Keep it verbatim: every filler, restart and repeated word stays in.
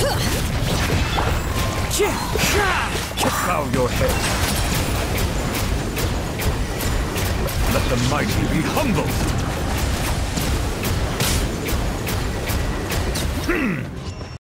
Bow your head. Let the mighty be humble. Hmm.